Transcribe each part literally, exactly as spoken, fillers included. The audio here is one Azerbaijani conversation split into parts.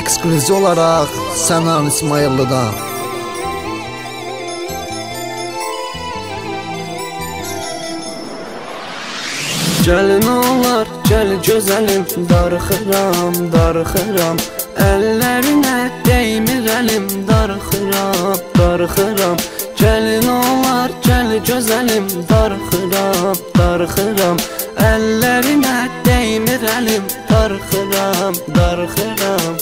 ekskluziv olaraq Sənan İsmayıllıdan. Gəlin olar, gəl gözəlim, darıxıram, darıxıram. Əllərinə dəymir əlim, darıxıram, darıxıram. Gəlin olar, gəl gözəlim, darıxıram, darıxıram. Əllərinə dəymir əlim, darıxıram, darıxıram.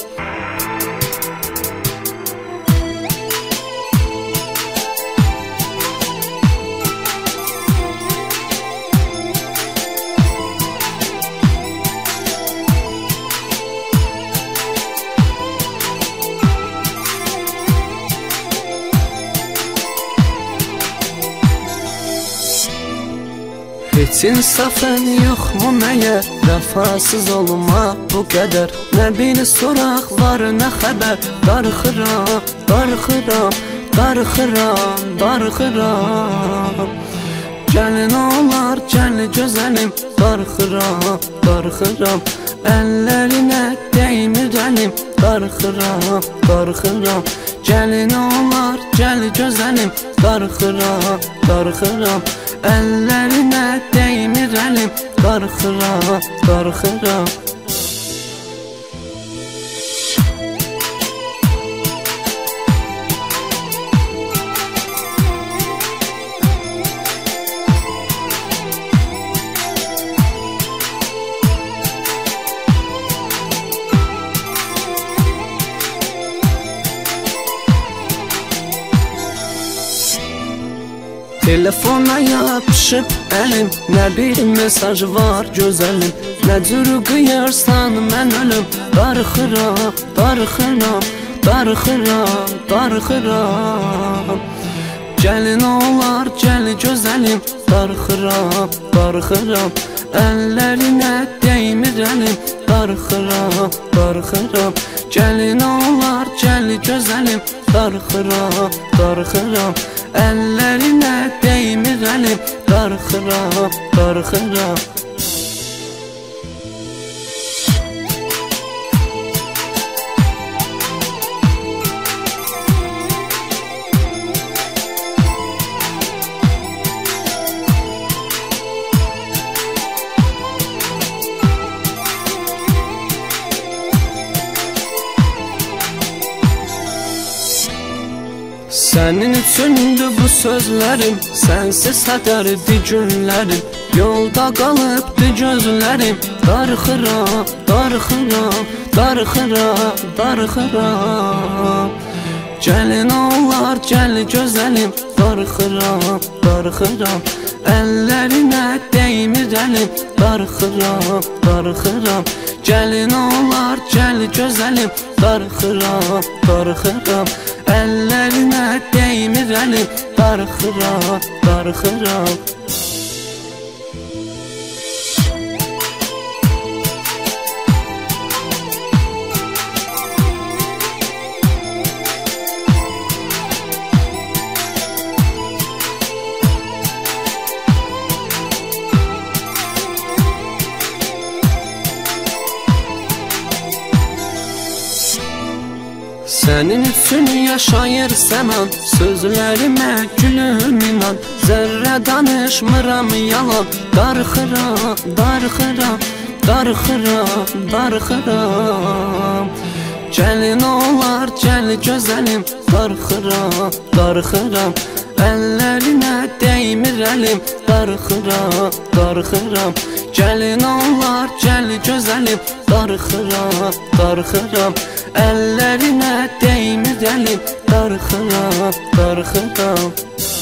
Heç insafın yoxmu məyər, vəfasız olmaq bu qədər. Nə bir soraq var, nə xəbər, darıxıram, darıxıram, darıxıram, darıxıram. Gəlin olar, gəl gözəlim, darıxıram, darıxıram. Əllərinə dəymir əlim, darıxıram, darıxıram. Gəlin olar, gəl gözəlim, darıxıram, darıxıram. Əllərinə dəymir əlim, darıxıram, darıxıram. Telefona yapışıb əlim, nə bir mesaj var gözəlim. Nə cür qıyırsan mən ölüm, darıxıram, darıxıram, darıxıram, darıxıram. Gəlin olar, gəl gözəlim, darıxıram, darıxıram. Əllərinə dəymir əlim, darıxıram, darıxıram. Gəlin olar, gəl gözəlim, darıxıram, darıxıram. Əllərinə dəymir əlim, darıxıram, darıxıram. Sənin üçündür bu sözlərim, sənsiz hədərdir günlərim. Yolda qalıbdır gözlərim, darıxıram, darıxıram, darıxıram, darıxıram. Gəlin olar, gəl gözəlim, darıxıram, darıxıram. Əllərinə dəymir əlim, darıxıram, darıxıram. Gəlin olar, gəl gözəlim, darıxıram, darıxıram. Əllərinə dəymir əlim, darıxıram, darıxıram. Sənin üçün yaşayır səman, sözlərimə gülüm inan. Zərrə danışmıram yalan, darıxıram, darıxıram, darıxıram, darıxıram. Gəlin olar, gəl gözəlim, darıxıram, darıxıram. Əllərinə dəymir əlim, darıxıram, darıxıram. Gəlin olar, gəl gözəlim, darıxıram, darıxıram. Əllərinə dəymir əlim, darıxıram, darıxıram.